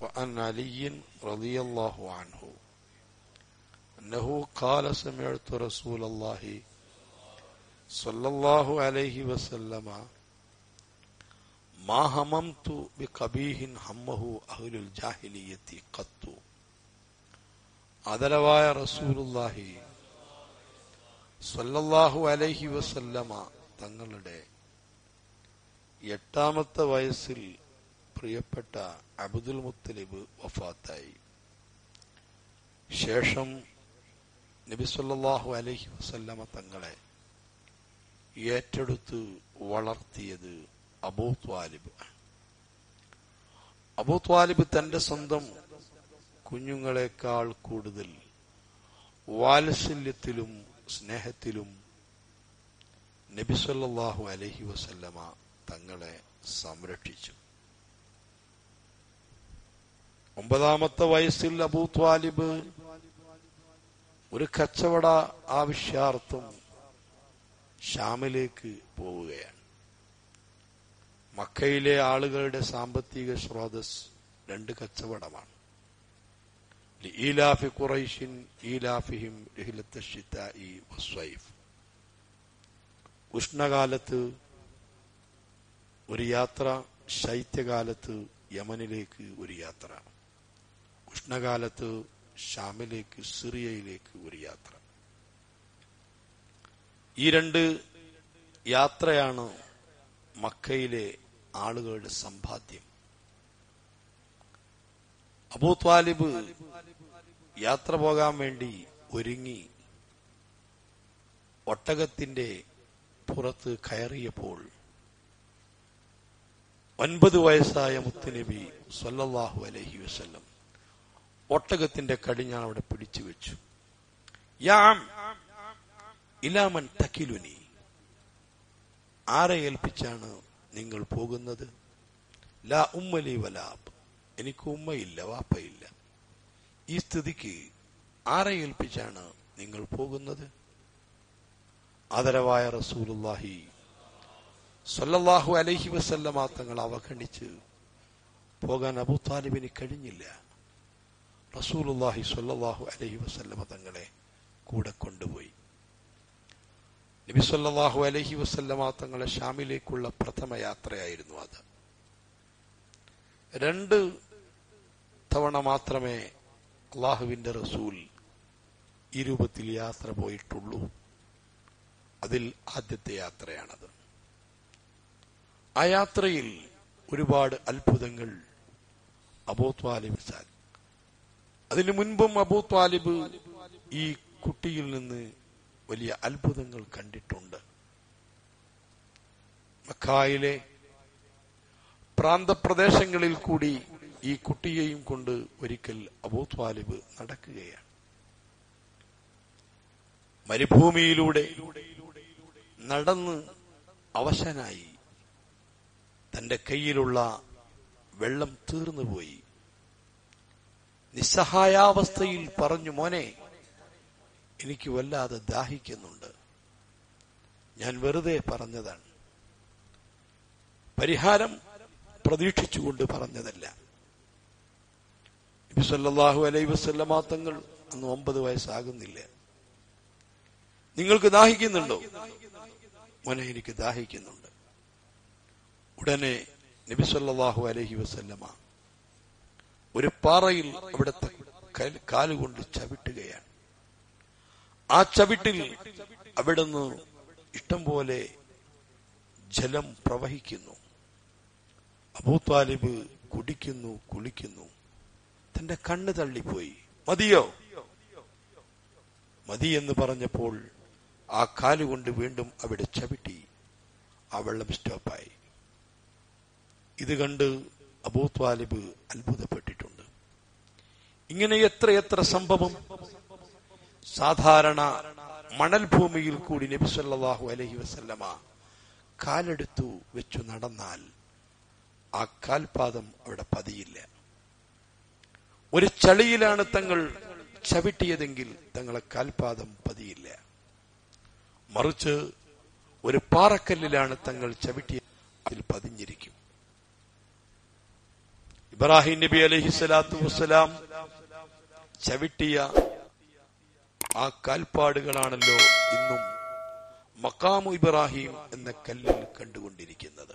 وعن علي رضي الله عنه أنه قال سمعت رسول الله صلى الله عليه وسلم ما هممت بقبيح همه أهل الجاهلية قط. ആദരവായ റസൂലുള്ളാഹി സ്വല്ലല്ലാഹു അലൈഹി വസല്ലമ തങ്ങളുടെ 8ാമത്തെ വയസ്സിൽ പ്രിയപ്പെട്ട അബ്ദുൽ മുത്തലിബ് വഫാത്തായി. ശേഷം നബി സല്ലല്ലാഹു അലൈഹി വസല്ലമ തങ്ങളെ ഏറ്റെടുത്ത് വളർത്തിയത് അബൂ ത്വാലിബ്. അബൂ ത്വാലിബ് തന്റെ സ്വന്തം കുഞ്ഞുങ്ങളെക്കാൾ കൂടുതൽ വാത്സല്യത്തിലും സ്നേഹത്തിലും നബി സല്ലല്ലാഹു അലൈഹി വസല്ലമ തങ്ങളെ സംരക്ഷിച്ചു. 9ാമത്തെ വയസ്സിൽ അബൂ ത്വാലിബ് ഒരു കച്ചവട ആവശ്യാർത്ഥം ഷാമിലേക്ക് പോവുകയാണ്. മക്കയിലെ ആളുകളുടെ സാമ്പത്തിക സ്രോതസ് 2 കച്ചവടമാണ്. ലീലാഫി ഖുറൈശിൻ ഈലാഫിഹിം റിഹ്ലത്ത ശിതാഇ വസ്സൈഫ്. ഉഷ്ണകാലത്ത് ഒരു യാത്ര, ശൈത്യകാലത്ത് യമനിലേക്ക് ഒരു യാത്ര, ഉഷ്ണകാലത്ത് ഷാമിലേക്ക് സിറിയയിലേക്ക് ഒരു യാത്ര. ഈ 2 യാത്രയാണ് മക്കയിലെ ആളുകളുടെ സമ്പാദ്യം. അബൂ ത്വാലിബ് യാത്ര പോകാൻ വേണ്ടി ഒരുങ്ങി ഒട്ടകത്തിന്റെ പുറത്ത് കയറിയപ്പോൾ 9 വയസ്സായ മുത്തുനബി സ്വല്ലല്ലാഹു അലൈഹി വസല്ലം ഒട്ടകത്തിന്റെ കടിഞ്ഞാൺ അവിടെ പിടിച്ചു വെച്ചു. യാം ഇലാമൻ തകിലുനി, ആരെ ഏൽപ്പിച്ചാണ് നിങ്ങൾ പോകുന്നത്? ലാ ഉമ്മലി വലാബ്, എനിക്ക് ഉമ്മയില്ല വാപ്പയില്ല. ഈ സ്ഥിതിക്ക് ആരെ ഏൽപ്പിച്ചാണ് നിങ്ങൾ പോകുന്നത്? ആദരവായ റസൂലുള്ളാഹി സ്വല്ലല്ലാഹു അലൈഹി വസല്ലമ തങ്ങൾ അവഗണിച്ച് പോകാൻ അബൂ ത്വാലിബിന് കഴിഞ്ഞില്ല. റസൂലുള്ളാഹി സ്വല്ലല്ലാഹു അലൈഹി വസല്ലമ തങ്ങളെ കൂടെ കൊണ്ടുപോയി. നബി സല്ലല്ലാഹു അലൈഹി വസല്ലമ തങ്ങളെ ഷാമിലേക്കുള്ള പ്രഥമ യാത്രയായിരുന്നു അത്. 2 തവണ മാത്രമേ അള്ളാഹുവിന്റെ റസൂൽ ഈ രൂപത്തിൽ യാത്ര പോയിട്ടുള്ളൂ. അതിൽ ആദ്യത്തെ യാത്രയാണത്. ആ യാത്രയിൽ ഒരുപാട് അത്ഭുതങ്ങൾ അബൂ ത്വാലിബ് സാൽ. അതിനു മുൻപും അബൂ ത്വാലിബ് ഈ കുട്ടിയിൽ നിന്ന് വലിയ അത്ഭുതങ്ങൾ കണ്ടിട്ടുണ്ട്. മക്കായിലെ പ്രാന്തപ്രദേശങ്ങളിൽ കൂടി ഈ കുട്ടിയെയും കൊണ്ട് ഒരിക്കൽ അബൂ ത്വാലിബ് നടക്കുകയാണ്. മരുഭൂമിയിലൂടെ നടന്ന് അവശനായി. തന്റെ കയ്യിലുള്ള വെള്ളം തീർന്നുപോയി. നിസ്സഹായാവസ്ഥയിൽ പറഞ്ഞു, മോനെ, എനിക്ക് വല്ലാതെ ദാഹിക്കുന്നുണ്ട്. ഞാൻ വെറുതെ പറഞ്ഞതാണ്, പരിഹാരം പ്രതീക്ഷിച്ചുകൊണ്ട് പറഞ്ഞതല്ല. നബി സല്ലല്ലാഹു അലൈഹി വസല്ലമ തങ്ങൾ അന്ന് 9 വയസ്സാകുന്നില്ല. നിങ്ങൾക്ക് ദാഹിക്കുന്നുണ്ടോ? മോനെ, എനിക്ക് ദാഹിക്കുന്നുണ്ട്. ഉടനെ നബി സല്ലല്ലാഹു അലൈഹി വസല്ലമ ഒരു പാറയിൽ അവിടുത്തെ കാലുകൊണ്ട് ചവിട്ടുകയാണ്. ആ ചവിട്ടിൽ അവിടുന്ന് ഇഷ്ടം പോലെ ജലം പ്രവഹിക്കുന്നു. അബൂ ത്വാലിബ് കുടിക്കുന്നു, കുളിക്കുന്നു. തന്റെ കണ്ണ് തള്ളിപ്പോയി. മതിയോ? മതി എന്ന് പറഞ്ഞപ്പോൾ ആ കാലുകൊണ്ട് വീണ്ടും അവിടെ ചവിട്ടി. ആ വെള്ളം സ്റ്റോപ്പായി. ഇത് കണ്ട് അബൂ ത്വാലിബ് അത്ഭുതപ്പെട്ടിട്ടുണ്ട്. ഇങ്ങനെ എത്രയെത്ര സംഭവം. സാധാരണ മണൽ ഭൂമിയിൽ കൂടി നബി സല്ലല്ലാഹു അലൈഹി വസല്ലമ കാലെടുത്തു വെച്ചു നടന്നാൽ ആ കാൽപാദം അവിടെ പതിയില്ല. ഒരു ചളിയിലാണ് തങ്ങൾ ചവിട്ടിയതെങ്കിൽ തങ്ങളെ കാൽപാദം പതിയില്ല. മറിച്ച് ഒരു പാറക്കല്ലിലാണ് തങ്ങൾ ചവിട്ടിയ, അതിൽ പതിഞ്ഞിരിക്കും. ഇബ്രാഹിം നബി അലൈഹിസ്സലാത്തു വസ്സലാം ചവിട്ടിയ ആ കാൽപ്പാടുകളാണല്ലോ ഇന്നും മഖാമു ഇബ്രാഹിം എന്ന കല്ലിൽ കണ്ടുകൊണ്ടിരിക്കുന്നത്.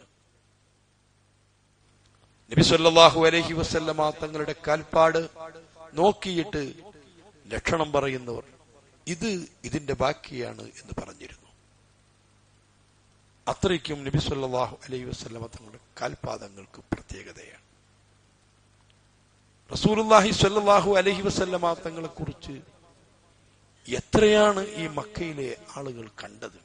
നബി സല്ലല്ലാഹു അലൈഹി വസല്ലമ തങ്ങളുടെ കാൽപ്പാട് നോക്കിയിട്ട് ലക്ഷണം പറയുന്നവർ ഇത് ഇതിന്റെ ബാക്കിയാണ് എന്ന് പറഞ്ഞിരുന്നു. അത്രയ്ക്കും നബി സല്ലല്ലാഹു അലൈഹി വസല്ലമ തങ്ങളുടെ കാൽപാദങ്ങൾക്ക് പ്രത്യേകതയാണ്. റസൂലുള്ളാഹി സ്വല്ലല്ലാഹു അലൈഹി വസല്ലമ തങ്ങളെ കുറിച്ച് എത്രയാണ് ഈ മക്കയിലെ ആളുകൾ കണ്ടത്?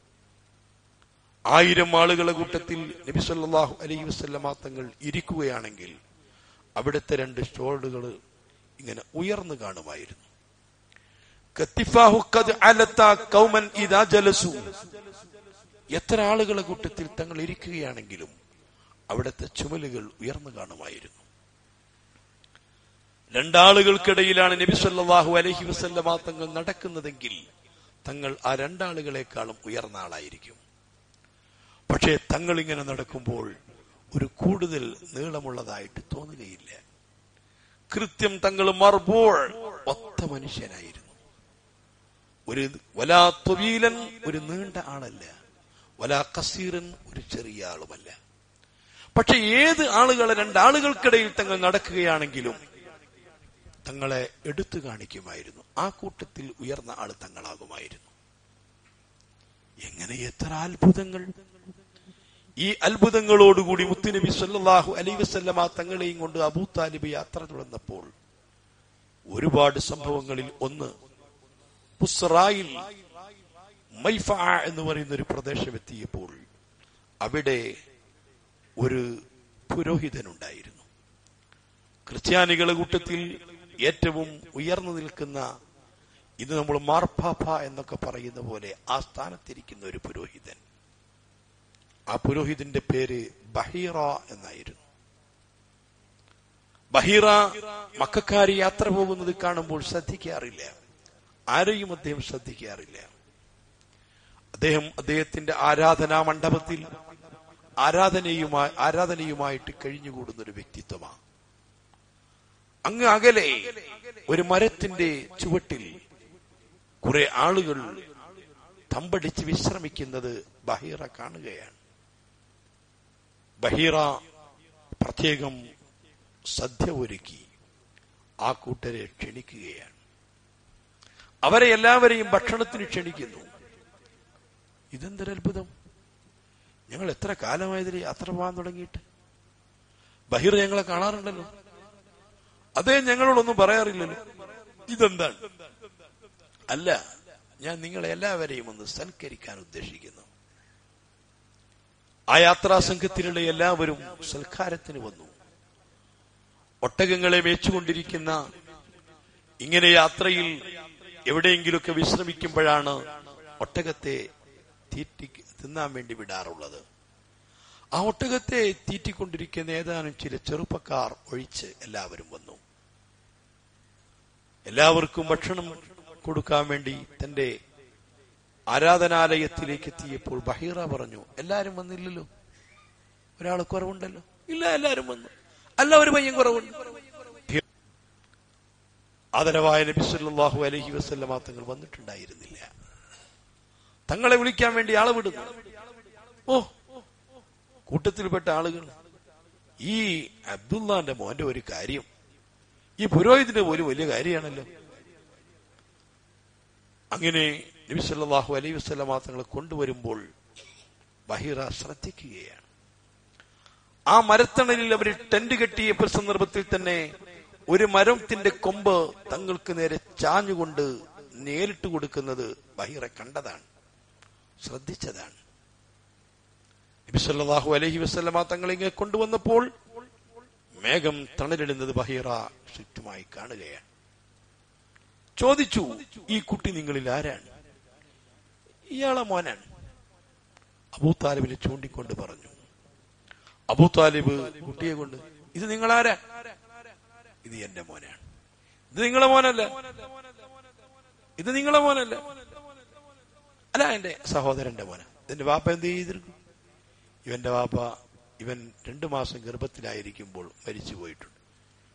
1000 ആളുകളുടെ കൂട്ടത്തിൽ നബി സല്ലല്ലാഹു അലൈഹി വസല്ലമ തങ്ങൾ ഇരിക്കുകയാണെങ്കിൽ അവിടുത്തെ 2 ഷോൾഡറുകൾ ഇങ്ങനെ ഉയർന്നു കാണുമായിരുന്നു. കത്തിഫാഹു ഖദ് അലത ഖൗമൻ ഇദാ ജലസു. എത്ര ആളുകളുടെ കൂട്ടത്തിൽ തങ്ങൾ ഇരിക്കുകയാണെങ്കിലും അവിടുത്തെ ചുമലുകൾ ഉയർന്നു കാണുമായിരുന്നു. 2 ആളുകൾക്കിടയിലാണ് നബി സല്ലല്ലാഹു അലൈഹി വസല്ലമ തങ്ങൾ നടക്കുന്നതെങ്കിൽ തങ്ങൾ ആ 2 ആളുകളെക്കാളും ഉയർന്ന ആളായിരിക്കും. പക്ഷേ തങ്ങൾ ഇങ്ങനെ നടക്കുമ്പോൾ ഒരു കൂടുതൽ നീളമുള്ളതായിട്ട് തോന്നുകയില്ല. കൃത്യം തങ്ങൾ മർബൂൾ ഒത്ത മനുഷ്യനായിരുന്നു. ഒരു വലാ ത്വീലൻ ഒരു നീണ്ട ആളല്ല, വലാ ഖസീറൻ ഒരു ചെറിയ ആളുമല്ല. പക്ഷെ ഏത് ആളുകളെ 2 ആളുകൾക്കിടയിൽ തങ്ങൾ നടക്കുകയാണെങ്കിലും തങ്ങളെ എടുത്തു കാണിക്കുമായിരുന്നു. ആ കൂട്ടത്തിൽ ഉയർന്ന ആൾ തങ്ങളാകുമായിരുന്നു. എങ്ങനെ എത്ര അത്ഭുതങ്ങൾ! ഈ അത്ഭുതങ്ങളോടുകൂടി മുത്തുനബി സല്ലല്ലാഹു അലൈഹി വസല്ലമ തങ്ങളെയും കൊണ്ട് അബൂ താലിബ് യാത്ര തുടർന്നപ്പോൾ ഒരുപാട് സംഭവങ്ങളിൽ ഒന്ന്, ബുസ്റായിൽ മൈഫഅ എന്ന് പറയുന്ന ഒരു പ്രദേശമെത്തിയപ്പോൾ അവിടെ ഒരു പുരോഹിതനുണ്ടായിരുന്നു. ക്രിസ്ത്യാനികളുടെ കൂട്ടത്തിൽ ഏറ്റവും ഉയർന്നു നിൽക്കുന്ന, ഇത് നമ്മൾ മാർപ്പാപ്പ എന്നൊക്കെ പറയുന്ന പോലെ ആ സ്ഥാനത്തിരിക്കുന്ന ഒരു പുരോഹിതൻ. ആ പുരോഹിതന്റെ പേര് ബഹീറ എന്നായിരുന്നു. ബഹീറ മക്കക്കാർ യാത്ര പോകുന്നത് കാണുമ്പോൾ ശ്രദ്ധിക്കാറില്ല. ആരെയും അദ്ദേഹം ശ്രദ്ധിക്കാറില്ല. അദ്ദേഹത്തിന്റെ ആരാധനാ മണ്ഡപത്തിൽ ആരാധനയുമായിട്ട് കഴിഞ്ഞുകൂടുന്ന ഒരു വ്യക്തിത്വമാണ്. അങ്ങ് അകലെ ഒരു മരത്തിന്റെ ചുവട്ടിൽ കുറെ ആളുകൾ തമ്പടിച്ച് വിശ്രമിക്കുന്നത് ബഹീറ കാണുകയാണ്. ബഹീറ പ്രത്യേകം സദ്യ ഒരുക്കി ആ കൂട്ടരെ ക്ഷണിക്കുകയാണ്. അവരെ എല്ലാവരെയും ഭക്ഷണത്തിന് ക്ഷണിക്കുന്നു. ഇതെന്തൊരു അത്ഭുതം! ഞങ്ങൾ എത്ര കാലമായതിൽ യാത്ര പോകാൻ തുടങ്ങിയിട്ട്. ബഹീർ ഞങ്ങളെ കാണാറുണ്ടല്ലോ, അതേ ഞങ്ങളോടൊന്നും പറയാറില്ലല്ലോ. ഇതെന്താണ്? അല്ല, ഞാൻ നിങ്ങളെ എല്ലാവരെയും ഒന്ന് സൽക്കരിക്കാൻ ഉദ്ദേശിക്കുന്നു. ആ യാത്രാ സംഘത്തിലുള്ള എല്ലാവരും സൽക്കാരത്തിന് വന്നു. ഒട്ടകങ്ങളെ മേച്ചുകൊണ്ടിരിക്കുന്ന, ഇങ്ങനെ യാത്രയിൽ എവിടെയെങ്കിലുമൊക്കെ വിശ്രമിക്കുമ്പോഴാണ് ഒട്ടകത്തെ തിന്നാൻ വേണ്ടി വിടാറുള്ളത്. ആ ഒട്ടകത്തെ തീറ്റിക്കൊണ്ടിരിക്കുന്ന ഏതാനും ചില ചെറുപ്പക്കാർ ഒഴിച്ച് എല്ലാവരും വന്നു. എല്ലാവർക്കും ഭക്ഷണം കൊടുക്കാൻ വേണ്ടി തന്റെ ആരാധനാലയത്തിലേക്ക് എത്തിയപ്പോൾ ബഹീറ പറഞ്ഞു, എല്ലാരും വന്നില്ലല്ലോ, ഒരാൾ കുറവുണ്ടല്ലോ. ഇല്ല, എല്ലാരും വന്നു. അല്ല, ഒരു പയ്യൻ കുറവുണ്ട്. ആദരവായ നബി സല്ലല്ലാഹു അലൈഹി വസല്ലമ തങ്ങൾ വന്നിട്ടുണ്ടായിരുന്നില്ല. തങ്ങളെ വിളിക്കാൻ വേണ്ടി ആളെ വിടുന്നു. ഓ, കൂട്ടത്തിൽപ്പെട്ട ആളുകൾ, ഈ അബ്ദുല്ലാന്റെ മോന്റെ ഒരു കാര്യം ഈ പുരോഹിതന്റെ പോലും വലിയ കാര്യമാണല്ലോ. അങ്ങനെ നബി സല്ലല്ലാഹു അലൈഹി വസല്ലമ തങ്ങളെ കൊണ്ടുവരുമ്പോൾ ബഹീറ ശ്രദ്ധിക്കുകയാണ്. ആ മരത്തണലിൽ അവർ ടെന്റ് കെട്ടിയ സന്ദർഭത്തിൽ തന്നെ ഒരു മരത്തിന്റെ കൊമ്പ് തങ്ങൾക്ക് നേരെ ചാഞ്ഞുകൊണ്ട് നേരിട്ട് കൊടുക്കുന്നത് ബഹീറ കണ്ടതാണ്, ശ്രദ്ധിച്ചതാണ്. നബി സല്ലല്ലാഹു അലൈഹി വസല്ലമ തങ്ങളെ ഇങ്ങനെ കൊണ്ടുവന്നപ്പോൾ മേഘം തണലിടുന്നത് ബഹീറ ചുറ്റുമായി കാണുകയാണ്. ചോദിച്ചു, ഈ കുട്ടി നിങ്ങളിൽ ആരാണ്? ഇയാളെ മോനാണ്. അബൂ താലിബിനെ ചൂണ്ടിക്കൊണ്ട് പറഞ്ഞു. അബൂ താലിബ് കുട്ടിയെ കൊണ്ട്, ഇത് നിങ്ങളാരാ? ഇത് എന്റെ മോനാണ്. ഇത് നിങ്ങളെ മോനല്ല, ഇത് നിങ്ങളെ മോനല്ല. അല്ല, എന്റെ സഹോദരന്റെ മോന. ഇതിന്റെ വാപ്പ എന്ത് ചെയ്തിരിക്കും? ഇവന്റെ വാപ്പ ഇവൻ 2 മാസം ഗർഭത്തിലായിരിക്കുമ്പോൾ മരിച്ചു പോയിട്ടുണ്ട്.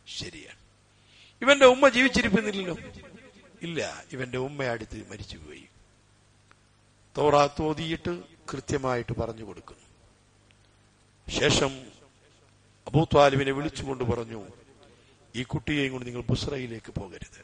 ശരിയാണ്. ഇവന്റെ ഉമ്മ ജീവിച്ചിരിക്കുന്നില്ലല്ലോ. ഇല്ല, ഇവന്റെ ഉമ്മ അടുത്ത് മരിച്ചുപോയി. തൗറാത്ത് ഓതിയിട്ട് കൃത്യമായിട്ട് പറഞ്ഞു കൊടുക്കുന്നു. ശേഷം അബൂ ത്വാലിബിനെ വിളിച്ചുകൊണ്ട് പറഞ്ഞു, ഈ കുട്ടിയെയും കൊണ്ട് നിങ്ങൾ ബുസ്രയിലേക്ക് പോകരുത്.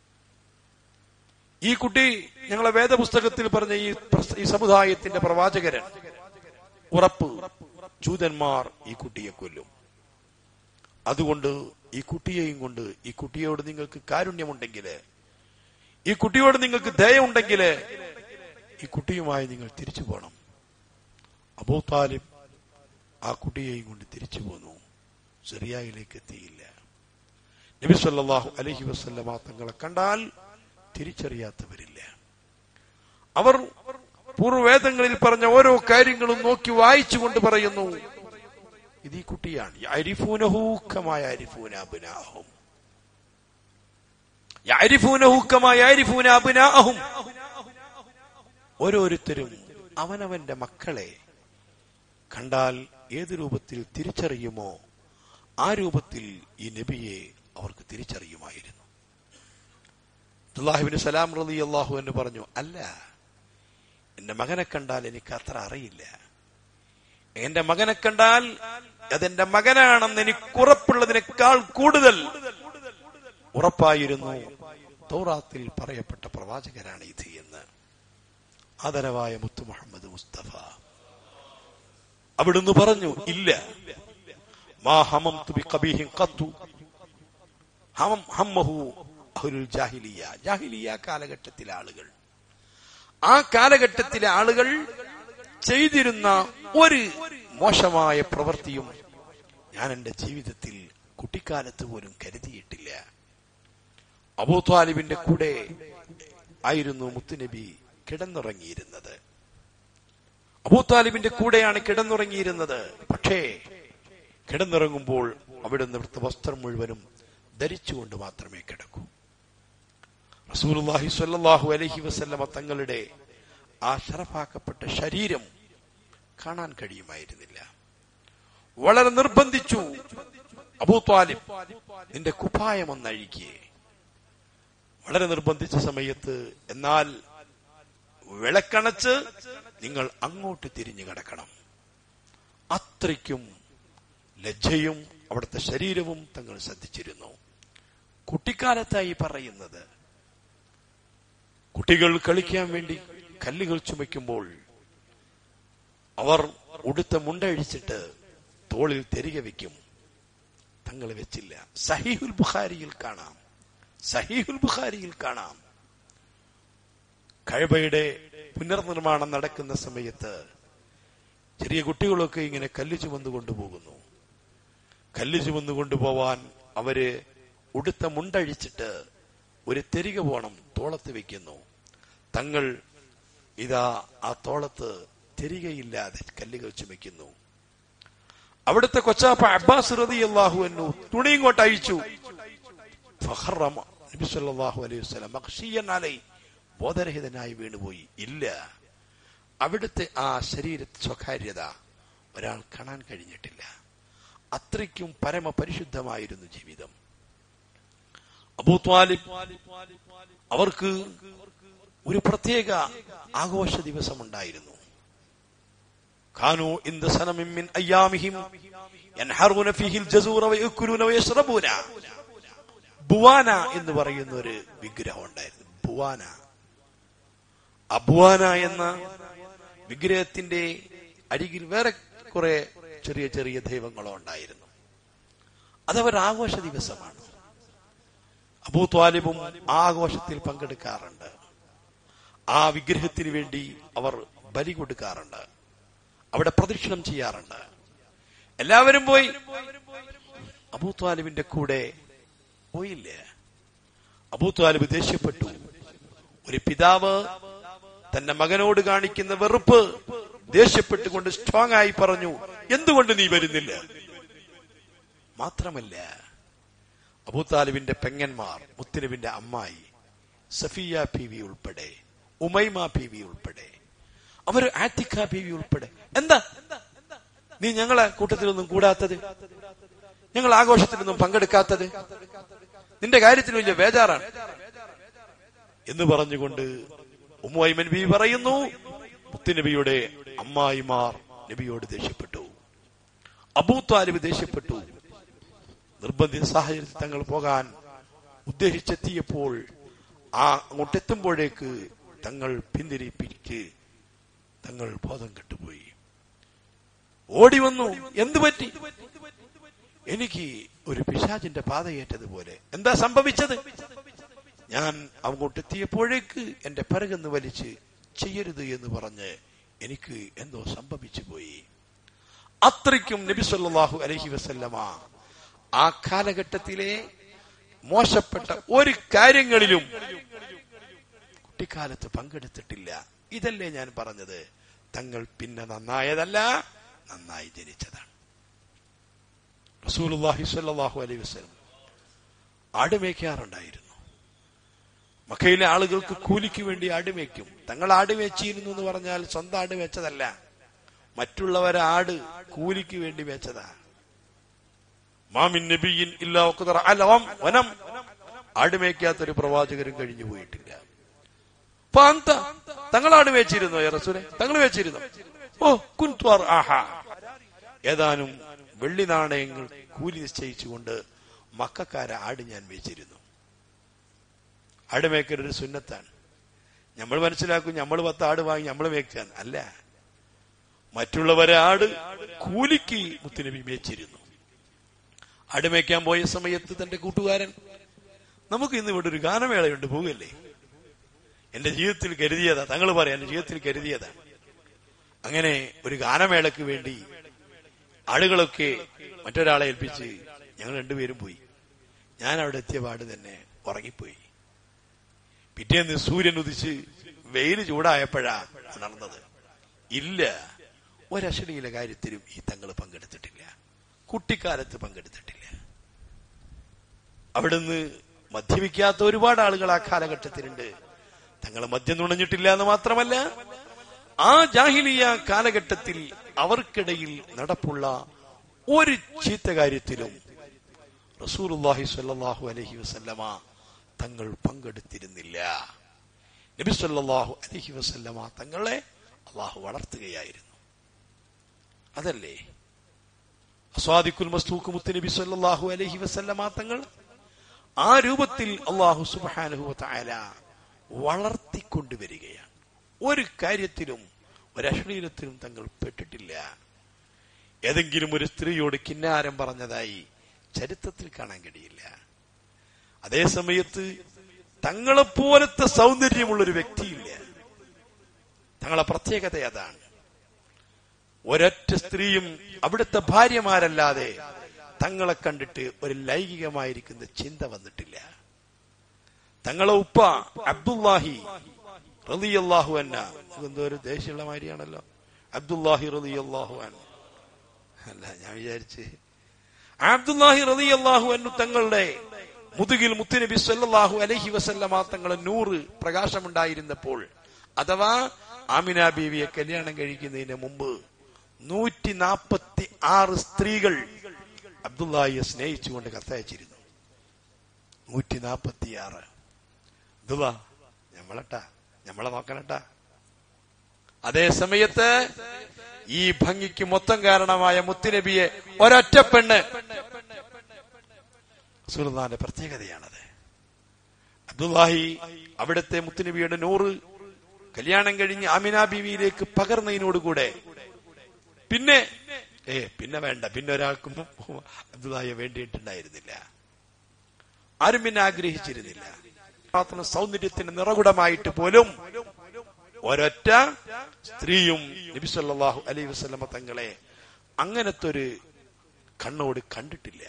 ഈ കുട്ടി ഞങ്ങളെ വേദപുസ്തകത്തിൽ പറഞ്ഞ ഈ സമുദായത്തിന്റെ പ്രവാചകരൻ, ഉറപ്പ് ജൂതന്മാർ ഈ കുട്ടിയെ കൊല്ലും. അതുകൊണ്ട് ഈ കുട്ടിയെയും കൊണ്ട്, ഈ കുട്ടിയോട് നിങ്ങൾക്ക് കാരുണ്യമുണ്ടെങ്കിൽ, ഈ കുട്ടിയോട് നിങ്ങൾക്ക് ദയയുണ്ടെങ്കിൽ ഈ കുട്ടിയുമായി നിങ്ങൾ തിരിച്ചു പോകണം. അബൂ താലിബ് ആ കുട്ടിയെയും കൊണ്ട് തിരിച്ചു പോന്നു. സിറിയയിലേക്ക് എത്തിയില്ല. നബി സല്ലല്ലാഹു അലൈഹി വസല്ലമ തങ്ങളെ കണ്ടാൽ തിരിച്ചറിയാത്തവരില്ല. അവർ പൂർവ്വവേദങ്ങളിൽ പറഞ്ഞ ഓരോ കാര്യങ്ങളും നോക്കി വായിച്ചുകൊണ്ട് പറയുന്നു, ഇത് ഈ കുട്ടിയാണ്. യഅരിഫൂനഹു കമാ യഅരിഫൂന അബ്നാഅഹും, യഅരിഫൂനഹു കമാ യഅരിഫൂന അബ്നാഅഹും. ഓരോരുത്തരും അവനവന്റെ മക്കളെ കണ്ടാൽ ഏത് രൂപത്തിൽ തിരിച്ചറിയുമോ ആ രൂപത്തിൽ ഈ നബിയെ അവർക്ക് തിരിച്ചറിയുമായിരുന്നു. അബ്ദുല്ലാഹി ഇബ്നു സലാം റളിയല്ലാഹു അൻഹു പറഞ്ഞു, അല്ല, എന്റെ മകനെ കണ്ടാൽ എനിക്ക് അത്ര അറിയില്ല. എന്റെ മകനെ കണ്ടാൽ അതെന്റെ മകനാണെന്ന് എനിക്ക് ഉറപ്പുള്ളതിനേക്കാൾ കൂടുതൽ ഉറപ്പായിരുന്നു തൗറാത്തിൽ പറയപ്പെട്ട പ്രവാചകനാണ് ഇത് എന്ന്. ആദരവായ മുത്തു മുഹമ്മദ് മുസ്തഫ അവിടുന്ന് പറഞ്ഞു, ഇല്ല, മാ ഹമംതു ബിഖബീഹിൻ ഖത്തു ഹമ്മഹു അഹ്ലുൽ ജാഹിലിയ. ജാഹിലിയ കാലഘട്ടത്തിലെ ആളുകൾ, ആ കാലഘട്ടത്തിലെ ആളുകൾ ചെയ്തിരുന്ന ഒരു മോശമായ പ്രവൃത്തിയും ഞാൻ എന്റെ ജീവിതത്തിൽ കുട്ടിക്കാലത്ത് പോലും കരുതിയിട്ടില്ല. അബൂ ത്വാലിബിന്റെ കൂടെ ആയിരുന്നു മുത്തുനബി കിടന്നുറങ്ങിയിരുന്നത്. അബൂ ത്വാലിബിന്റെ കൂടെയാണ് കിടന്നുറങ്ങിയിരുന്നത്. പക്ഷേ കിടന്നുറങ്ങുമ്പോൾ അവിടുന്ന് വസ്ത്രം മുഴുവനും ധരിച്ചുകൊണ്ട് മാത്രമേ കിടക്കൂ. റസൂലുള്ളാഹി സ്വല്ലല്ലാഹു അലൈഹി വസല്ലമ തങ്ങളുടെ ആ ശറഫാക്കപ്പെട്ട ശരീരം കാണാൻ കഴിയുമായിരുന്നില്ല. വളരെ നിർബന്ധിച്ചു, അബൂ ത്വാലിബ് നിന്റെ കുപ്പായം ഒന്നഴിക്കേ. വളരെ നിർബന്ധിച്ച സമയത്ത്, എന്നാൽ വിളക്കണച്ച് നിങ്ങൾ അങ്ങോട്ട് തിരിഞ്ഞു കിടക്കണം. അത്രയ്ക്കും ലജ്ജയും അവിടുത്തെ ശരീരവും തങ്ങൾ ശ്രദ്ധിച്ചിരുന്നു. കുട്ടിക്കാലത്തായി പറയുന്നത്, കുട്ടികൾ കളിക്കാൻ വേണ്ടി കല്ലുകൾ ചുമയ്ക്കുമ്പോൾ അവർ ഉടുത്ത മുണ്ടഴിച്ചിട്ട് തോളിൽ തിരികെ വെക്കും. തങ്ങൾ വെച്ചില്ല. സഹീഹുൽ ബുഖാരിയിൽ കാണാം, സഹീഹുൽ ബുഖാരിയിൽ കാണാം, കഅബയുടെ പുനർനിർമ്മാണം നടക്കുന്ന സമയത്ത് ചെറിയ കുട്ടികളൊക്കെ ഇങ്ങനെ കല്ല് ചുമന്നു കൊണ്ടുപോകുന്നു. കല്ല് ചുമന്നു കൊണ്ടുപോവാൻ അവര് ഉടുത്ത മുണ്ടഴിച്ചിട്ട് ഒരു തിരികെ പോണം തോളത്ത് വെക്കുന്നു. തങ്ങൾ ഇതാ ആ തോളത്ത് തിരികെയില്ലാതെ കല്ലുകൾ ചുമയ്ക്കുന്നു. അവിടുത്തെ കൊച്ചാപ്പ അബ്ബാസ് റളിയല്ലാഹു അൻഹു തുണി ഇങ്ങോട്ട് അഴിച്ചു. ഫഖറമ നബി സല്ലല്ലാഹു അലൈഹി വസല്ലം മഖ്ശിയൻ അലൈഹി, ബോധരഹിതനായി വീണുപോയി. ഇല്ല, അവിടുത്തെ ആ ശരീര സ്വകാര്യത ഒരാൾ കാണാൻ കഴിഞ്ഞിട്ടില്ല. അത്രയ്ക്കും പരമപരിശുദ്ധമായിരുന്നു ജീവിതം. അബൂ ത്വാലിബ് അവർക്ക് ഒരു പ്രത്യേക ആഘോഷ ദിവസമുണ്ടായിരുന്നു. കാനൂ ഇൻദ സനമിൻ മിൻ അയ്യാമിഹിം യൻഹറൂന ഫീഹിൽ ജസൂറ വയഅകുലൂന വയശ്റബൂന. ബുവാന എന്ന് പറയുന്ന ഒരു വിഗ്രഹം ഉണ്ടായിരുന്നു. ബുവാന. അബുവാന എന്ന വിഗ്രഹത്തിന്റെ അരികിൽ വേറെ കുറെ ചെറിയ ചെറിയ ദൈവങ്ങളോ ഉണ്ടായിരുന്നു. അതവർ ആഘോഷ ദിവസമാണ്. അബൂ ത്വാലിബും ആ ആഘോഷത്തിൽ പങ്കെടുക്കാറുണ്ട്. ആ വിഗ്രഹത്തിന് വേണ്ടി അവർ ബലി കൊടുക്കാറുണ്ട്. അവിടെ പ്രദക്ഷിണം ചെയ്യാറുണ്ട്. എല്ലാവരും പോയി. അബൂ ത്വാലിബിന്റെ കൂടെ പോയില്ല. അബൂ ത്വാലിബ് ദേഷ്യപ്പെട്ടു. ഒരു പിതാവ് തന്റെ മകനോട് കാണിക്കുന്ന വെറുപ്പ് ദേഷ്യപ്പെട്ടുകൊണ്ട് സ്ട്രോങ് ആയി പറഞ്ഞു, എന്തുകൊണ്ട് നീ വരുന്നില്ല? മാത്രമല്ല, അബൂ താലിബിന്റെ പെങ്ങന്മാർ, മുത്തുനബിന്റെ അമ്മായി സഫിയ ബീവി ഉൾപ്പെടെ, ഉമൈമ ബീവി ഉൾപ്പെടെ, അവർ ആത്തിഖ ബീവി ഉൾപ്പെടെ, എന്താ നീ ഞങ്ങളെ കൂട്ടത്തിലൊന്നും കൂടാത്തത്? ഞങ്ങൾ ആഘോഷത്തിനൊന്നും പങ്കെടുക്കാത്തത്? നിന്റെ കാര്യത്തിൽ വലിയ ബേജാറാണ് എന്ന് പറഞ്ഞുകൊണ്ട് ഉമ്മു ഐമൻ ബീവി പറയുന്നു, മുത്തുനബിയുടെ അമ്മായിമാർ നബിയോട് ദേഷ്യപ്പെട്ടു, അബൂ ത്വാലിബ് ദേഷ്യപ്പെട്ടു. നിർബന്ധിത സാഹചര്യത്തിൽ തങ്ങൾ പോകാൻ ഉദ്ദേശിച്ചെത്തിയപ്പോൾ അങ്ങോട്ടെത്തുമ്പോഴേക്ക് തങ്ങൾ പിന്തിരിപ്പിച്ച് തങ്ങൾ ബോധം കെട്ടുപോയി. ഓടി വന്നു, എന്തു പറ്റി? എനിക്ക് ഒരു പിശാചിന്റെ പാതയേറ്റതുപോലെ. എന്താ സംഭവിച്ചത്? ഞാൻ അങ്ങോട്ടെത്തിയപ്പോഴേക്ക് എന്റെ പിറകെന്ന് വലിച്ച് ചെയ്യരുത് എന്ന് പറഞ്ഞ് എനിക്ക് എന്തോ സംഭവിച്ചു പോയി. അത്രയ്ക്കും നബി സല്ലല്ലാഹു അലൈഹി വസല്ലമ ആ കാലഘട്ടത്തിലെ മോശപ്പെട്ട ഒരു കാര്യങ്ങളിലും കുട്ടിക്കാലത്ത് പങ്കെടുത്തിട്ടില്ല. ഇതല്ലേ ഞാൻ പറഞ്ഞത്, തങ്ങൾ പിന്നെ നന്നായതല്ല, നന്നായി ജനിച്ചതാണ്. റസൂലുള്ളാഹി സ്വല്ലല്ലാഹു അലൈഹി വസല്ലം ആടുമേക്കാറുണ്ടായിരുന്നു. മക്കയിലെ ആളുകൾക്ക് കൂലിക്ക് വേണ്ടി ആടുമേക്കും. തങ്ങൾ ആടുമേച്ചിരുന്നു എന്ന് പറഞ്ഞാൽ സ്വന്തം ആട് വെച്ചതല്ല, മറ്റുള്ളവരെ ആട് കൂലിക്ക് വേണ്ടി വെച്ചതാ. മാമിൻ നബിയിൻ ഇല്ലാ വഖദറ അലം വനം, ആടുമേക്കാത്തൊരു പ്രവാചകരും കഴിഞ്ഞു പോയിട്ടില്ല. തങ്ങൾ ആട് വെച്ചിരുന്നോ യാ റസൂലേ? തങ്ങൾ വെച്ചിരുന്നു. ഓ കുൻത്വർ ആഹാ. ഏതാനും വെള്ളി നാണയങ്ങൾ കൂലി നിശ്ചയിച്ചുകൊണ്ട് മക്കക്കാരെ ആട് ഞാൻ വെച്ചിരുന്നു. ആടുമേക്കൽ ഒരു സുന്നത്താണ്. നമ്മൾ മനസ്സിലാക്കും നമ്മൾ 10 ആട് വാങ്ങി നമ്മൾ മേക്കാൻ അല്ല, മറ്റുള്ളവരെ ആട് കൂലിക്ക് മുത്തുനബി മേച്ചിരുന്നു. ആടുമേക്കാൻ പോയ സമയത്ത് തന്റെ കൂട്ടുകാരൻ, നമുക്ക് ഇന്ന് ഇവിടെ ഒരു ഗാനമേളയുണ്ട്, പോകല്ലേ? എന്റെ ജീവിതത്തിൽ കരുതിയതാ, തങ്ങൾ പറയാം, എന്റെ ജീവിതത്തിൽ കരുതിയതാ. അങ്ങനെ ഒരു ഗാനമേളക്ക് വേണ്ടി ആളുകളൊക്കെ മറ്റൊരാളെ ഏൽപ്പിച്ച് ഞങ്ങൾ രണ്ടുപേരും പോയി. ഞാൻ അവിടെ എത്തിയ പാട് തന്നെ ഉറങ്ങിപ്പോയി. പിറ്റേന്ന് സൂര്യൻ ഉദിച്ച് വെയിൽ ചൂടായപ്പോഴാ നടന്നത്. ഇല്ല, ഒരശ്ലീല കാര്യത്തിലും ഈ തങ്ങൾ പങ്കെടുത്തിട്ടില്ല, കുട്ടിക്കാലത്ത് പങ്കെടുത്തിട്ടില്ല. അവിടുന്ന് മദ്യപിക്കാത്ത ഒരുപാട് ആളുകൾ ആ കാലഘട്ടത്തിലുണ്ട്. തങ്ങൾ മദ്യം നുണഞ്ഞിട്ടില്ല എന്ന് മാത്രമല്ല, ആ ജാഹിലിയ കാലഘട്ടത്തിൽ അവർക്കിടയിൽ നടപ്പുള്ള ഒരു ചീത്ത കാര്യത്തിലും റസൂലുള്ളാഹി സ്വല്ലല്ലാഹു അലൈഹി വസല്ലമ തങ്ങൾ പങ്കെടുത്തിരുന്നില്ല. നബി സല്ലല്ലാഹു അലൈഹി വസല്ലമ തങ്ങളെ അള്ളാഹു വളർത്തുകയായിരുന്നു. അതല്ലേ അസ്വാദിഖുൽ മസ്തൂഖ് മുത്തുനബി സല്ലല്ലാഹു അലൈഹി വസല്ലമ തങ്ങൾ ആ രൂപത്തിൽ അള്ളാഹു സുബ്ഹാനഹു വ തആല വളർത്തിക്കൊണ്ടുവരികയാണ്. ഒരു കാര്യത്തിലും ഒരശ്ലീലത്തിലും തങ്ങൾ പെട്ടിട്ടില്ല. ഏതെങ്കിലും ഒരു സ്ത്രീയോട് കിന്നാരം പറഞ്ഞതായി ചരിത്രത്തിൽ കാണാൻ കഴിയില്ല. അതേ സമയത്ത് തങ്ങളെപ്പോലത്തെ സൗന്ദര്യമുള്ളൊരു വ്യക്തിയില്ല. തങ്ങളെ പ്രത്യേകത അതാണ്. ഒരൊറ്റ സ്ത്രീയും അവിടുത്തെ ഭാര്യമാരല്ലാതെ തങ്ങളെ കണ്ടിട്ട് ഒരു ലൈംഗികമായിരിക്കുന്ന ചിന്ത വന്നിട്ടില്ല. തങ്ങളെ ഉപ്പ അബ്ദുല്ലാഹി റളിയല്ലാഹു അൻഹു, എന്തോ ഒരു ദേശീയുള്ള മാതിരിയാണല്ലോ, അബ്ദുല്ലാഹി റളിയല്ലാഹു അൻഹു അല്ല, ഞാൻ വിചാരിച്ച് അബ്ദുല്ലാഹി റളിയല്ലാഹു അൻഹു തങ്ങളുടെ മുതുകിൽ മുത്തുനബി സല്ലല്ലാഹു അലൈഹി വസല്ലമ തങ്ങളെ നൂറ് പ്രകാശമുണ്ടായിരുന്നപ്പോൾ, അഥവാ ആമിന ബീവിയെ കല്യാണം കഴിക്കുന്നതിന് മുമ്പ് 146 സ്ത്രീകൾ അബ്ദുല്ലാഹിയെ സ്നേഹിച്ചുകൊണ്ട് കത്തയച്ചിരുന്നു. 146. അബ്ദുല്ലാ നമ്മളെ നോക്കണട്ടാ. അതേ സമയത്ത് ഈ ഭംഗിക്ക് മൊത്തം കാരണമായ മുത്തുനബിയെ ഒരൊറ്റ പെണ്ണ്, റസൂലുള്ളാഹിന്റെ പ്രത്യേകതയാണത്. അബ്ദുല്ലാഹി അവിടുത്തെ മുത്തുനബിയുടെ നൂറ് കല്യാണം കഴിഞ്ഞ് ആമിന ബീവിയിലേക്ക് പകർന്നതിനോടുകൂടെ പിന്നെ വേണ്ട, പിന്നെ ഒരാൾക്കും അബ്ദുല്ലാഹിയെ വേണ്ടിയിട്ടുണ്ടായിരുന്നില്ല. ആരും പിന്നെ ആഗ്രഹിച്ചിരുന്നില്ല. സൗന്ദര്യത്തിന് നിറകുടമായിട്ട് പോലും ഒരൊറ്റ സ്ത്രീയും നബി സല്ലല്ലാഹു അലൈഹി വസല്ലമ തങ്ങളെ അങ്ങനത്തെ ഒരു കണ്ണോട് കണ്ടിട്ടില്ല.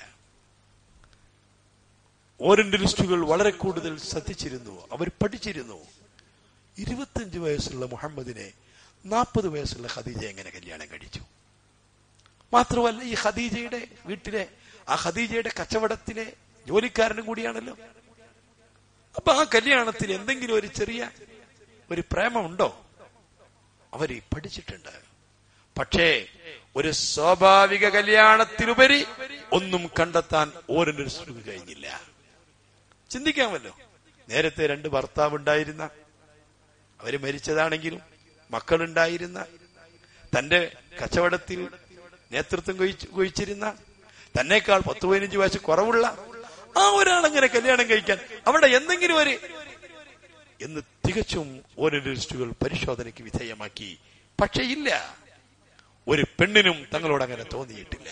ഓറിയന്റലിസ്റ്റുകൾ വളരെ കൂടുതൽ ശ്രദ്ധിച്ചിരുന്നു, അവർ പഠിച്ചിരുന്നു. 25 വയസ്സുള്ള മുഹമ്മദിനെ 40 വയസ്സുള്ള ഖദീജ എങ്ങനെ കല്യാണം കഴിച്ചു? മാത്രമല്ല, ഈ ഖദീജയുടെ വീട്ടിലെ ആ ഖദീജയുടെ കച്ചവടത്തിലെ ജോലിക്കാരനും കൂടിയാണല്ലോ. അപ്പൊ ആ കല്യാണത്തിൽ എന്തെങ്കിലും ഒരു ചെറിയ ഒരു പ്രേമമുണ്ടോ? അവര് പഠിച്ചിട്ടുണ്ട്. പക്ഷേ ഒരു സ്വാഭാവിക കല്യാണത്തിലുപരി ഒന്നും കണ്ടെത്താൻ ഓരോ കഴിഞ്ഞില്ല. ചിന്തിക്കാമല്ലോ, നേരത്തെ 2 ഭർത്താവ് ഉണ്ടായിരുന്ന, അവര് മരിച്ചതാണെങ്കിലും മക്കളുണ്ടായിരുന്ന, തന്റെ കച്ചവടത്തിൽ നേതൃത്വം വഹിച്ചിരുന്ന, തന്നെക്കാൾ 10-15 വയസ്സ് കുറവുള്ള ആ ഒരാളെങ്ങനെ കല്യാണം കഴിക്കാൻ, അവിടെ എന്തെങ്കിലും എന്ന് തികച്ചും ഓരോരിസ്റ്റുകൾ പരിശോധനയ്ക്ക് വിധേയമാക്കി. പക്ഷെ ഇല്ല, ഒരു പെണ്ണിനും തങ്ങളോട് അങ്ങനെ തോന്നിയിട്ടില്ല.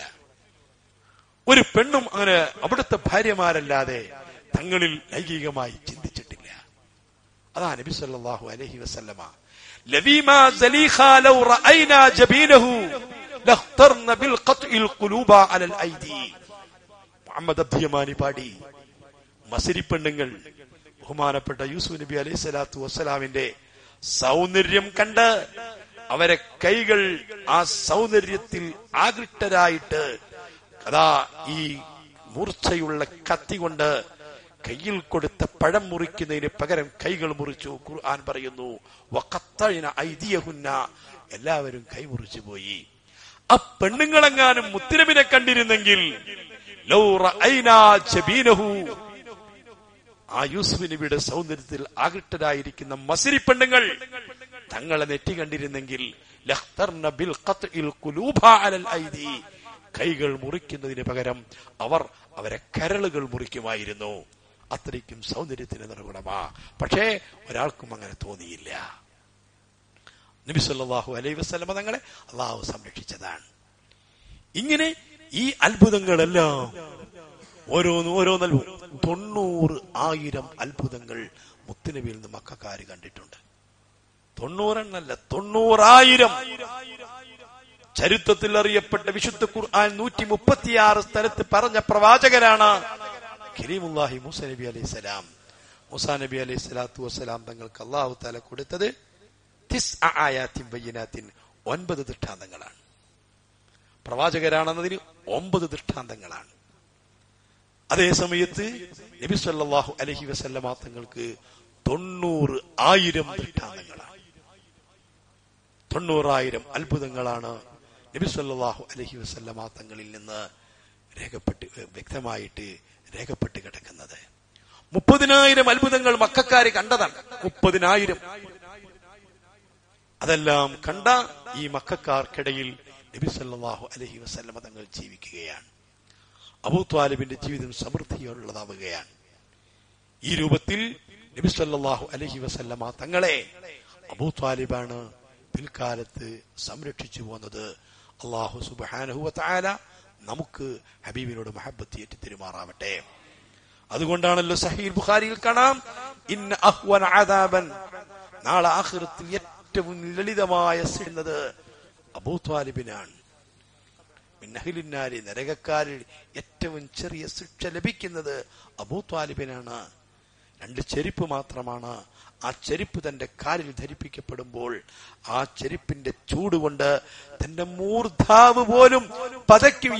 ഒരു പെണ്ണും അങ്ങനെ അവിടുത്തെ ഭാര്യമാരല്ലാതെ തങ്ങളിൽ ലൈംഗികമായി ചിന്തിച്ചിട്ടില്ല. അതാ നബി സല്ലല്ലാഹു അലൈഹി വസല്ലമ ലവീമാ സലീഖാ ലൗ റഅയ്നാ ജബീനഹു ലഖ്തർന ബിൽ ഖത്ഇൽ ഖുലൂബ അലൽ ഐദി. മുഹമ്മദ് അബ്ദിയമാനി പാടി. മസരി പെണ്ണുങ്ങൾ ബഹുമാനപ്പെട്ട യൂസുഫ് നബി അലൈഹി സ്വലാത്തു വസ്സലാമിന്റെ സൗന്ദര്യം കണ്ട് അവരെ കൈകൾ ആ സൗന്ദര്യത്തിൽ ആകൃഷ്ടരായിട്ട് അതാ ഈ മൂർച്ചയുള്ള കത്തി കൊണ്ട് കയ്യിൽ കൊടുത്ത പഴം മുറിക്കുന്നതിന് പകരം കൈകൾ മുറിച്ചു. ഖുർആൻ പറയുന്നു വഖത്തഅന ഐദിയഹുന്ന, എല്ലാവരും കൈ മുറിച്ചു പോയി. ആ പെണ്ണുങ്ങളെങ്ങാനും മുത്തുനബിനെ കണ്ടിരുന്നെങ്കിൽ ലൗ റഅയ്നാ ജബീനഹു, ആ യൂസുഫ് നബിയുടെ സൗന്ദര്യത്തിൽ ആകൃഷ്ടരായിരിക്കുന്ന മസരി പെണ്ണുങ്ങൾ തങ്ങളെ നെറ്റി കണ്ടിരുന്നെങ്കിൽ ലഖ്തർന ബിൽ ഖത്ഇൽ ഖുലൂബ അലൽ ഐദി, കൈകൾ മുറിക്കുന്നതിന് പകരം അവരെ കരളുകൾ മുറിക്കുമായിരുന്നു. അത്രയ്ക്കും സൗന്ദര്യത്തിന് നിർഗുണമാ. പക്ഷേ ഒരാൾക്കും അങ്ങനെ തോന്നിയില്ല. നബി സല്ലല്ലാഹു അലൈഹി വസല്ലമ തങ്ങളെ അല്ലാഹു സംരക്ഷിച്ചതാണ്. ഇങ്ങനെ ഈ അത്ഭുതങ്ങളെല്ലാം ഓരോന്ന് 90,000 അത്ഭുതങ്ങൾ മുത്തുനബിയിൽ നിന്ന് മക്കക്കാര് കണ്ടിട്ടുണ്ട്. 90 എന്നല്ല, 90,000. ചരിത്രത്തിൽ അറിയപ്പെട്ട വിശുദ്ധ ഖുർആൻ 136 സ്ഥലത്ത് പറഞ്ഞ പ്രവാചകരാണ് കലീമുല്ലാഹി മൂസ നബി അലൈഹിസ്സലാം. മൂസാ നബി അലൈഹി സ്വലാത്തു വസ്സലാം തങ്ങൾക്ക് അല്ലാഹു തആല കൊടുത്തത് 9 ആയാത്തിൻ ബയ്യിനാത്തിൻ, 9 ദൃഷ്ടാന്തങ്ങളാണ്. പ്രവാചകരാണെന്നതിന് 9 ദൃഷ്ടാന്തങ്ങളാണ്. അതേ സമയത്ത് നബി സല്ലല്ലാഹു അലൈഹി വസല്ലമ തങ്ങൾക്ക് 90,000 ദൃഷ്ടാന്തങ്ങളാണ്. 90,000 അത്ഭുതങ്ങളാണ് നബി സല്ലല്ലാഹു അലൈഹി വസല്ലമ തങ്ങളിൽ നിന്ന് വ്യക്തമായിട്ട് രേഖപ്പെട്ട് കിടക്കുന്നത്. 30,000 അത്ഭുതങ്ങൾ മക്കക്കാര് കണ്ടതാണ്. 30,000. അതെല്ലാം കണ്ട ഈ മക്കക്കാർക്കിടയിൽ നബി സല്ലല്ലാഹു അലൈഹി വസല്ലമ തങ്ങൾ ജീവിക്കുകയാണ്. അബൂ ത്വാലിബിന്റെ ജീവിതം സമൃദ്ധിയുള്ളതാവുകയാണ്. ഈ രൂപത്തിൽ നബി സല്ലല്ലാഹു അലൈഹി വസല്ലമ തങ്ങളെ അബൂ ത്വാലിബാണ് പിൽക്കാലത്ത് സംരക്ഷിച്ചു പോന്നത്. അല്ലാഹു സുബ്ഹാനഹു വ തആല നമുക്ക് ഹബീബിനോട് മഹബ്ബത്ത് ഏറ്റി തെരുമാറാവട്ടെ. അതുകൊണ്ടാണല്ലോ സഹീഹ് ബുഖാരിയിൽ കാണാം, ഇന്ന അഹ്വന അദാബൻ, നാളെ ആഖിറത്തിൽ ഏറ്റവും ലളിതമായ ശിക്ഷ അബൂ ത്വാലിബിനാണ്. മിന്നഹിലിന്നാരി, നരകക്കാരിൽ ഏറ്റവും ചെറിയ ശിക്ഷ ലഭിക്കുന്നത് അബൂ ത്വാലിബിനാണ്. 2 ചെരുപ്പ് മാത്രമാണ്. ആ ചെരുപ്പ് തന്റെ കാലിൽ ധരിപ്പിക്കപ്പെടുമ്പോൾ ആ ചെരുപ്പിന്റെ ചൂടുകൊണ്ട് തന്റെ മൂർധാവ് പോലും പതയ്ക്കും.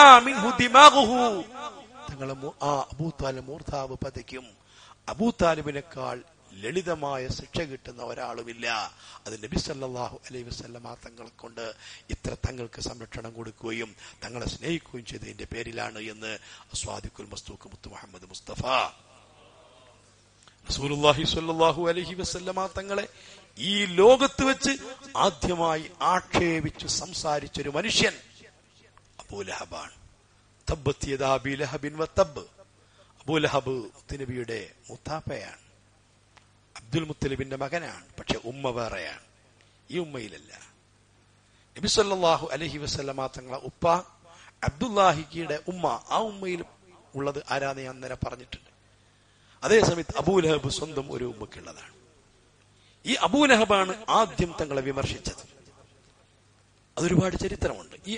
തങ്ങളെ അബൂ താലിബ് മൂർധാവ് പതയ്ക്കും. അബൂ താലിബിനേക്കാൾ ലളിതമായ ശിക്ഷ കിട്ടുന്ന ഒരാളുമില്ല. അത് നബി സല്ലല്ലാഹു അലൈഹി വസല്ലമ തങ്ങളെ കൊണ്ട് ഇത്ര തങ്ങൾക്ക് സംരക്ഷണം കൊടുക്കുകയും തങ്ങളെ സ്നേഹിക്കുകയും ചെയ്തതിന്റെ പേരിലാണ് എന്ന് സ്വാദിഖുൽ മസ്തൂഖ് മുത്തു മുഹമ്മദ് മുസ്തഫ റസൂലുള്ളാഹി സ്വല്ലല്ലാഹു അലൈഹി വസല്ലമ തങ്ങളെ ഈ ലോകത്ത് വെച്ച് ആദ്യമായി ആക്ഷേപിച്ചു സംസാരിച്ചൊരു മനുഷ്യൻ അബൂലഹബാണ്. തബ്ബത് യദാ അബീ ലഹബിൻ വതബ്. അബൂലഹബ് മുത്തുനബിയുടെ മുത്താപ്പയാണ്, അബ്ദുൽ മുത്തലിബിന്റെ മകനാണ്. പക്ഷെ ഉമ്മ വേറെയാണ്, ഈ ഉമ്മയിലല്ല. നബി സല്ലല്ലാഹു അലൈഹി വസല്ലമ തങ്ങളെ ഉപ്പ അബ്ദുല്ലാഹിയുടെ ഉമ്മ, ആ ഉമ്മയിൽ ഉള്ളത് ആരാന്ന് ഞാൻ അന്നേരം പറഞ്ഞിട്ടുണ്ട്. അതേസമയത്ത് അബൂലഹബ് സ്വന്തം ഒരു ഉമ്മക്കുള്ളതാണ്. ഈ അബൂലഹബാണ് ആദ്യം തങ്ങളെ വിമർശിച്ചത്. അതൊരുപാട് ചരിത്രമുണ്ട്. ഈ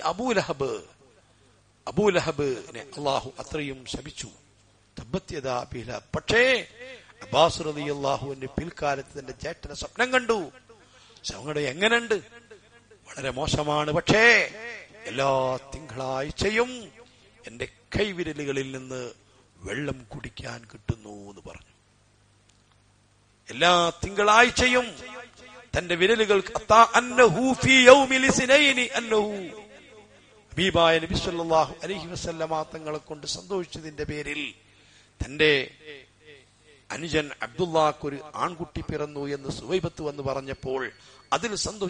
അബൂലഹബിനെ അള്ളാഹു അത്രയും ശപിച്ചു. തബ്ബത് യദാ അബീ ലഹബ്. പക്ഷേ അബ്ബാസ് റളിയല്ലാഹു അൻഹു പിൽക്കാലത്ത് തന്റെ ചേട്ടനെ സ്വപ്നം കണ്ടു. സഹോദരൻ എങ്ങനെയുണ്ട്? വളരെ മോശമാണ്. പക്ഷേ എല്ലാ തിങ്കളാഴ്ചയും എന്റെ കൈവിരലുകളിൽ നിന്ന് വെള്ളം കുടിക്കാൻ കിട്ടുന്നു എന്ന് പറഞ്ഞു. എല്ലാ തിങ്കളാഴ്ചയും തന്റെ വിരലുകൾ ഹബീബായ നബി സല്ലല്ലാഹു അലൈഹി വസല്ലമ തങ്ങളെ കൊണ്ട് സന്തോഷിച്ചതിന്റെ പേരിൽ തന്റെ അനുജൻ അബ്ദുല്ലാഹ്ക്കൊരു ആൺകുട്ടി പിറന്നു എന്ന് സുവൈബത്ത് വന്ന് പറഞ്ഞപ്പോൾ അതിൽ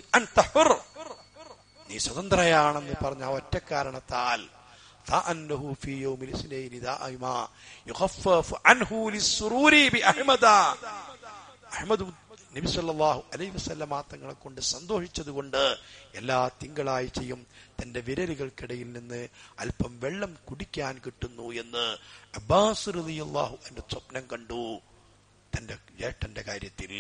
നീ സ്വതന്ത്രയാണെന്ന് പറഞ്ഞ ഒറ്റ കാരണത്താൽ നബി സല്ലല്ലാഹു അലൈഹി വസല്ലമ തങ്ങളെ കൊണ്ട് സന്തോഷിച്ചതുകൊണ്ട് എല്ലാ തിങ്കളാഴ്ചയും തന്റെ വിരലുകൾക്കിടയിൽ നിന്ന് അല്പം വെള്ളം കുടിക്കാൻ കിട്ടുന്നു എന്ന് അബ്ബാസ് റളിയല്ലാഹു അൻഹു സ്വപ്നം കണ്ടു തന്റെ ജേഷ്ഠന്റെ കാര്യത്തിൽ.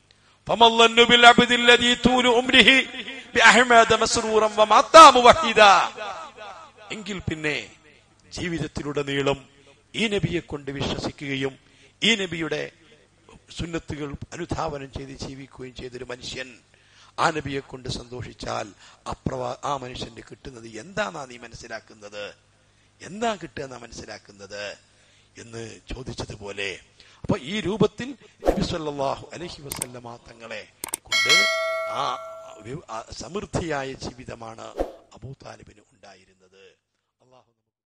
എങ്കിൽ പിന്നെ ജീവിതത്തിലുടനീളം ഈ നബിയെ കൊണ്ട് വിശ്വസിക്കുകയും ഈ നബിയുടെ സുന്നത്തുകൾ അനുധാവനം ചെയ്ത് ജീവിക്കുകയും ചെയ്തൊരു മനുഷ്യൻ ആ നബിയെ കൊണ്ട് സന്തോഷിച്ചാൽ ആ മനുഷ്യന് കിട്ടുന്നത് എന്താണെന്നാ നീ മനസ്സിലാക്കുന്നത്, എന്താ കിട്ടുക മനസ്സിലാക്കുന്നത് എന്ന് ചോദിച്ചതുപോലെ അപ്പൊ ഈ രൂപത്തിൽ നബി സല്ലല്ലാഹു അലൈഹി വസല്ലമ തങ്ങളെ കൊണ്ട് ആ സമൃദ്ധിയായ ജീവിതമാണ് അബൂ താലിബിന് ഉണ്ടായിരുന്നത്. അല്ലാഹു